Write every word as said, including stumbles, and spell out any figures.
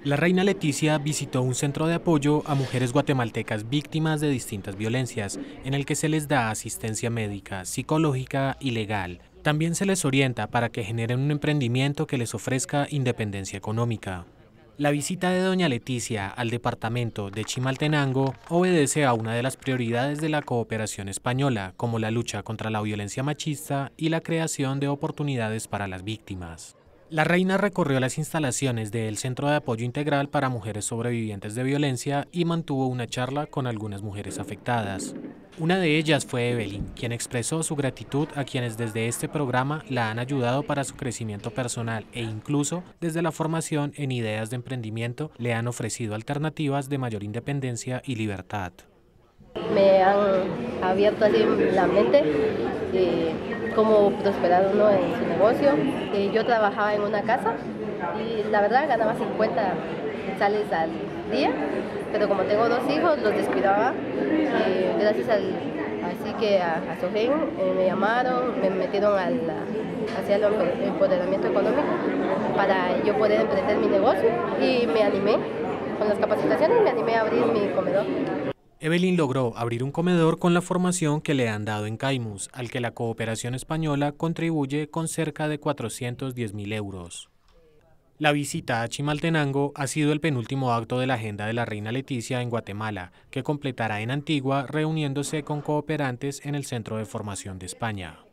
La reina Leticia visitó un centro de apoyo a mujeres guatemaltecas víctimas de distintas violencias, en el que se les da asistencia médica, psicológica y legal. También se les orienta para que generen un emprendimiento que les ofrezca independencia económica. La visita de doña Leticia al departamento de Chimaltenango obedece a una de las prioridades de la cooperación española, como la lucha contra la violencia machista y la creación de oportunidades para las víctimas. La reina recorrió las instalaciones del Centro de Apoyo Integral para Mujeres Sobrevivientes de Violencia y mantuvo una charla con algunas mujeres afectadas. Una de ellas fue Evelyn, quien expresó su gratitud a quienes desde este programa la han ayudado para su crecimiento personal e incluso desde la formación en ideas de emprendimiento le han ofrecido alternativas de mayor independencia y libertad. Me han abierto así la mente de cómo prosperar uno en su negocio. Yo trabajaba en una casa y la verdad ganaba cincuenta sales al día, pero como tengo dos hijos los descuidaba. Eh, gracias al, así que a, a Sogen eh, me llamaron, me metieron al, hacia el empoderamiento económico para yo poder emprender mi negocio y me animé con las capacitaciones y me animé a abrir mi comedor. Evelyn logró abrir un comedor con la formación que le han dado en Caimus, al que la cooperación española contribuye con cerca de cuatrocientos diez mil euros. La visita a Chimaltenango ha sido el penúltimo acto de la agenda de la reina Leticia en Guatemala, que completará en Antigua reuniéndose con cooperantes en el Centro de Formación de España.